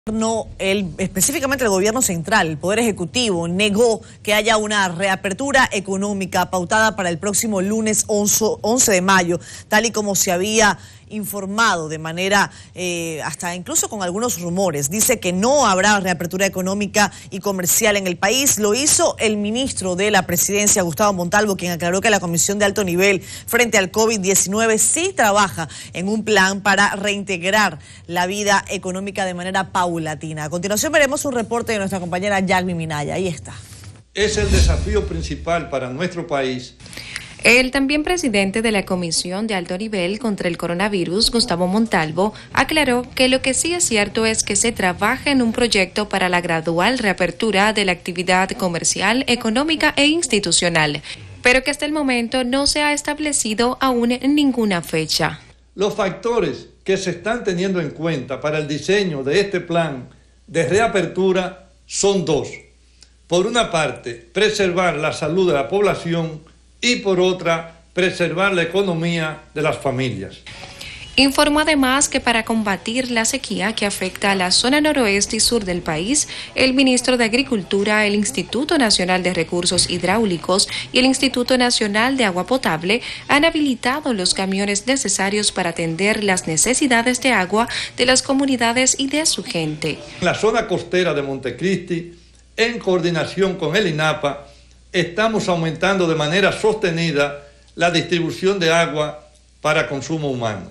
Específicamente el gobierno central, el Poder Ejecutivo, negó que haya una reapertura económica pautada para el próximo lunes 11 de mayo, tal y como se había informado de manera, hasta incluso con algunos rumores. Dice que no habrá reapertura económica y comercial en el país. Lo hizo el ministro de la Presidencia, Gustavo Montalvo, quien aclaró que la Comisión de Alto Nivel frente al COVID-19 sí trabaja en un plan para reintegrar la vida económica de manera paulatina. A continuación veremos un reporte de nuestra compañera Yagmi Minaya. Ahí está. Es el desafío principal para nuestro país. El también presidente de la Comisión de Alto Nivel contra el Coronavirus, Gustavo Montalvo, aclaró que lo que sí es cierto es que se trabaja en un proyecto para la gradual reapertura de la actividad comercial, económica e institucional, pero que hasta el momento no se ha establecido aún ninguna fecha. Los factores que se están teniendo en cuenta para el diseño de este plan de reapertura son dos. Por una parte, preservar la salud de la población y por otra, preservar la economía de las familias. Informó además que para combatir la sequía que afecta a la zona noroeste y sur del país, el ministro de Agricultura, el Instituto Nacional de Recursos Hidráulicos y el Instituto Nacional de Agua Potable han habilitado los camiones necesarios para atender las necesidades de agua de las comunidades y de su gente. En la zona costera de Montecristi, en coordinación con el INAPA, estamos aumentando de manera sostenida la distribución de agua para consumo humano.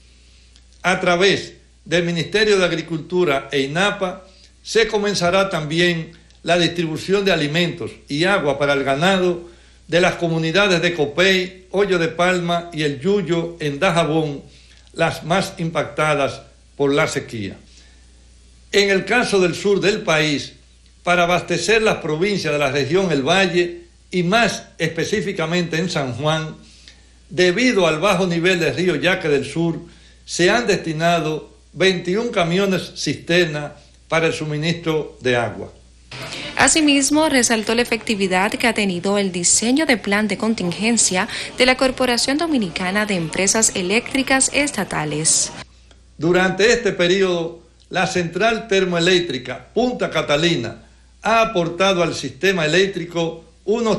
A través del Ministerio de Agricultura e INAPA se comenzará también la distribución de alimentos y agua para el ganado de las comunidades de Copey, Hoyo de Palma y El Yuyo en Dajabón, las más impactadas por la sequía. En el caso del sur del país, para abastecer las provincias de la región El Valle y más específicamente en San Juan, debido al bajo nivel del río Yaque del Sur, se han destinado 21 camiones cisterna para el suministro de agua. Asimismo, resaltó la efectividad que ha tenido el diseño de plan de contingencia de la Corporación Dominicana de Empresas Eléctricas Estatales. Durante este periodo, la central termoeléctrica Punta Catalina ha aportado al sistema eléctrico unos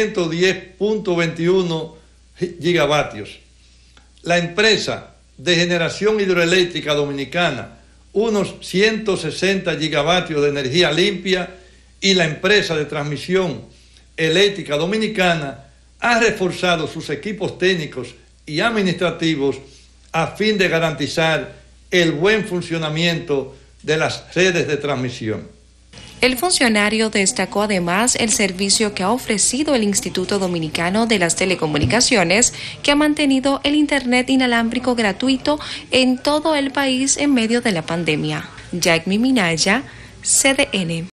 310.21 gigavatios. La empresa de generación hidroeléctrica dominicana, unos 160 gigavatios de energía limpia, y la empresa de transmisión eléctrica dominicana ha reforzado sus equipos técnicos y administrativos a fin de garantizar el buen funcionamiento de las redes de transmisión. El funcionario destacó además el servicio que ha ofrecido el Instituto Dominicano de las Telecomunicaciones, que ha mantenido el Internet inalámbrico gratuito en todo el país en medio de la pandemia. Yagmi Minaya, CDN.